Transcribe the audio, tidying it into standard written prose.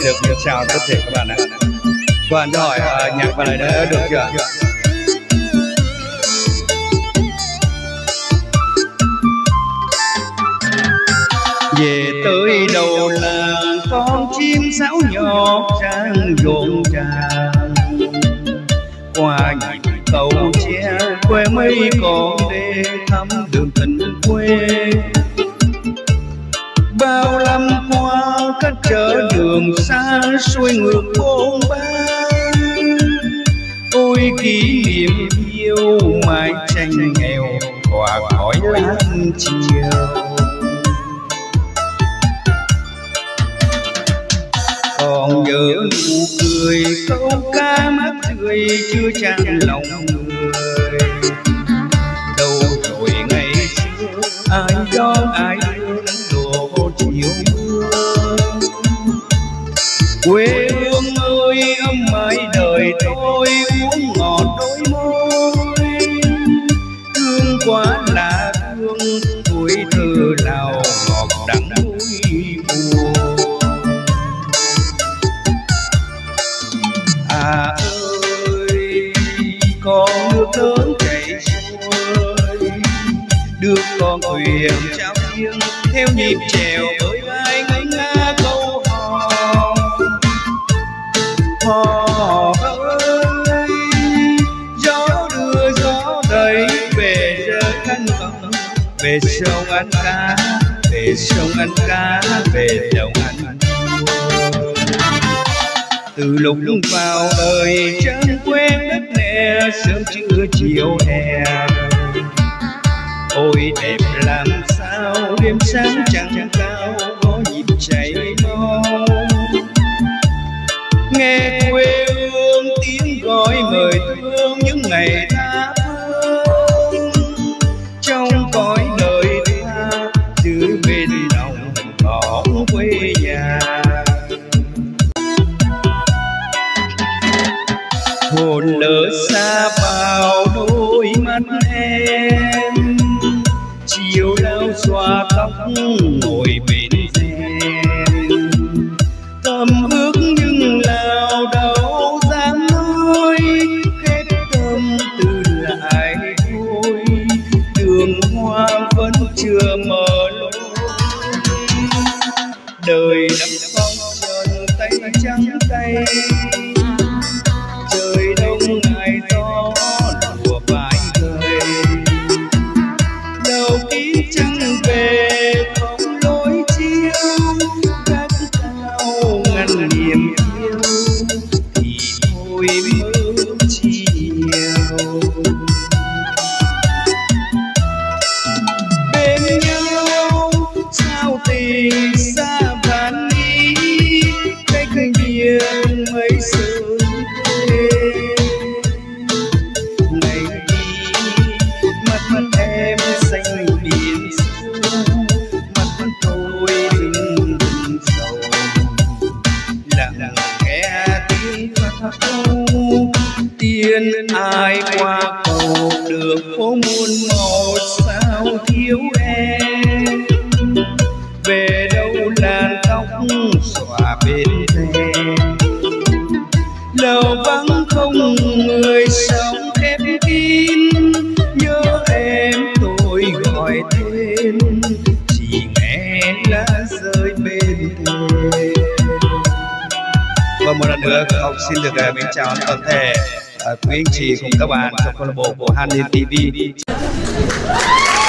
được miễn chào tất thể các bạn ạ. Các bạn cho hỏi nhạc vào này đã được chưa? Về tới đầu làng con chim sáo nhỏ trang rộn ràng, qua nhìn cầu tre quê mây còn đê thăm đường tình quê. Bao năm qua cách trở đường xa xuôi ngược bôn ba, ôi kỷ niệm yêu mái tranh nghèo hòa khói lan chiều. Còn nhớ nụ cười câu ca mắt tươi chưa chan lòng người. Đâu rồi ngày xưa ai đón ai thương đổ chiều mưa. Quê hương ơi ấm mãi đời tôi uống ngọt đôi môi. Thương quá là thương tuổi thơ nào ngọt đắng vui buồn. À ơi con nước lớn chảy xuôi, đưa con thuyền trao nghiêng theo nhịp chèo ơi ai ngân nga câu hò. Hò ơi gió đưa gió đầy về rơi khăn vọng, về sông ăn cá, về sông ăn cá, về đồng ăn. Từ lúc vào đời chẳng quen đất nè, sớm trưa chiều hè. Ôi đẹp làm sao đêm sáng trăng cao có nhịp chảy mau. Nghe quê hương tiếng gọi mời thương những ngày tha phương. Trong cõi đời ta dưới bên đồng có quê nhà. Hồn lỡ xa vào đôi mắt em, chiều lao xòa tóc ngồi bên rèm. Tâm ước nhưng lao đâu dám nói, hết tâm tư lại thôi. Đường hoa vẫn chưa mở lối, đời đắm phong trần tay trắng tay. Trời đông ngày gió lùa vai người, đầu kín trăng về không lối chiêu. Gác cao ngăn niềm yêu thì thôi mơ chi nhiều. Bên nhau sao tình xa vạn đi, cách biệt mấy sự. Em xanh biển sâu, mắt tôi đừng sầu. Lặng nghe tiếng pháo câu, tiên ai qua cầu đường phố muôn màu sao thiếu em. Về đâu làn tóc xõa bên thềm, lầu vắng không người sống khép kín. Nhớ em tôi gọi tên, chỉ nghe lá rơi bên thềm. Và một lần nữa học xin được mến chào toàn thể quý anh chị cùng các bạn trong câu lạc bộ của Hanin TV.